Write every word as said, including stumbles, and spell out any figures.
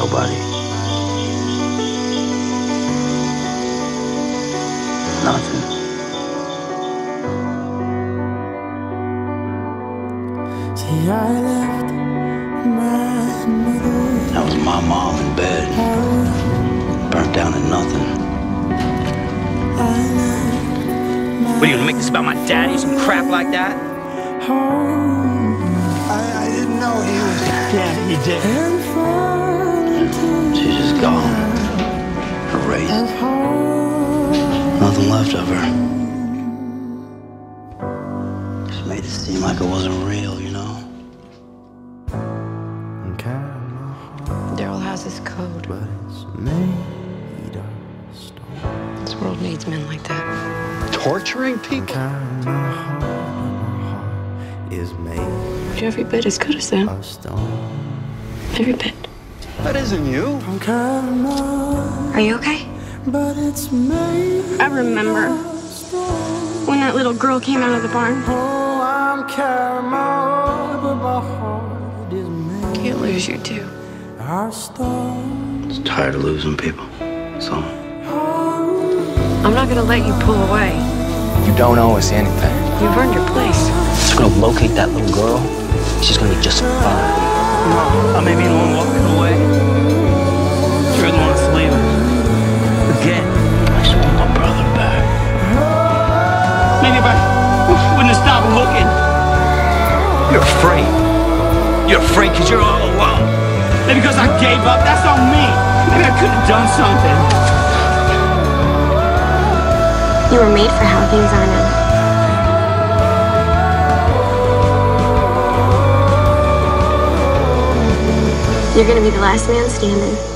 Nobody. Nothing. See, I left my mother. That was my mom in bed. Burnt down to nothing. What are you gonna make this about my daddy? Some crap like that? I, I didn't know he was. Yeah, he did. She's just gone. Erased. Nothing left of her. Just made it seem like it wasn't real, you know? Daryl has his code. But it's made of stone. This world needs men like that. Torturing people? Is made You're every bit as good as them. of stone. Every bit. That isn't you. From karma, Are you okay? but it's made I remember of stone. when that little girl came out of the barn. Oh, I'm karma, but my heart is made Can't lose you too. of stone. Just tired of losing people. So, I'm not gonna let you pull away. You don't owe us anything. You've earned your place. just gonna locate that little girl. She's gonna be just fine. I may be the one walking away. You're the one that's leaving. Again. I just want my brother back. Maybe if I wouldn't have stopped looking. You're afraid. You're afraid because you're all alone. Maybe because I gave up. That's on me. Maybe I could have done something. You were made for how things are now. You're gonna be the last man standing.